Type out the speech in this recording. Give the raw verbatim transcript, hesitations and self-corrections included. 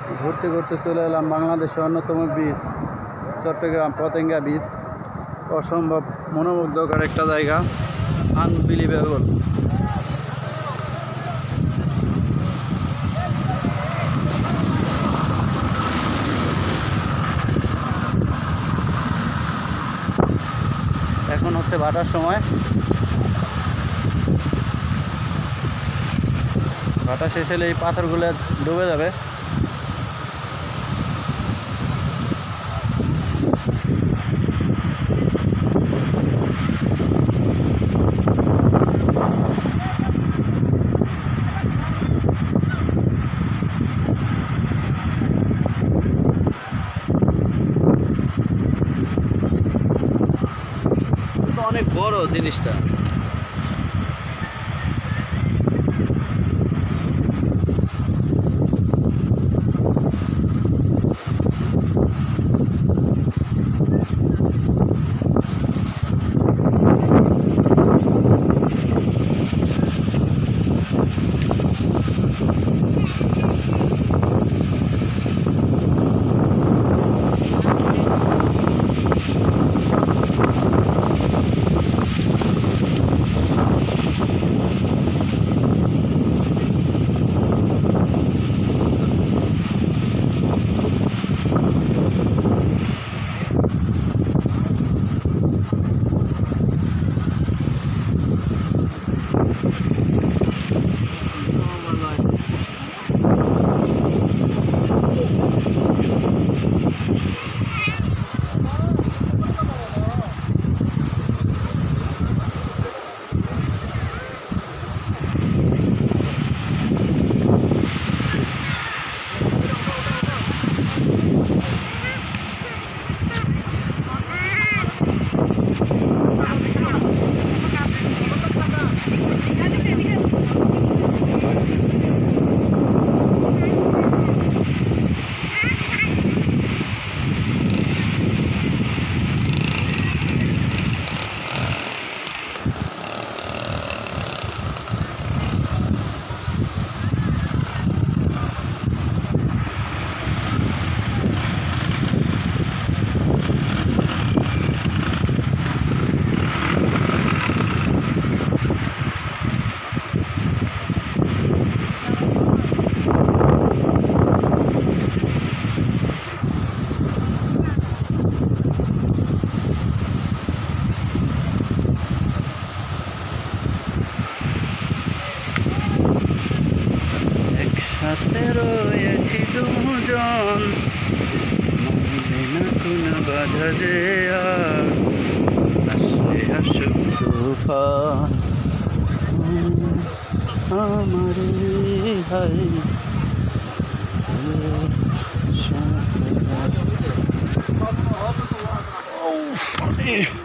ঘুরতে ঘুরতে চলে এলাম বাংলাদেশের অন্যতম বিচ চট্টগ্রাম পতেঙ্গা বিচ। অসম্ভব মনোমুগ্ধকর একটা জায়গা, আনবিলিভেবল। এখন হচ্ছে ভাটার সময়, ভাটা শেষ হলে এই পাথরগুলো ডুবে যাবে। অনেক বড় জিনিসটা। একসাথে রয়েছি দুজন, মানবে না কোন বাধা যে আর আসলে আসুক তুফান আমার হাই।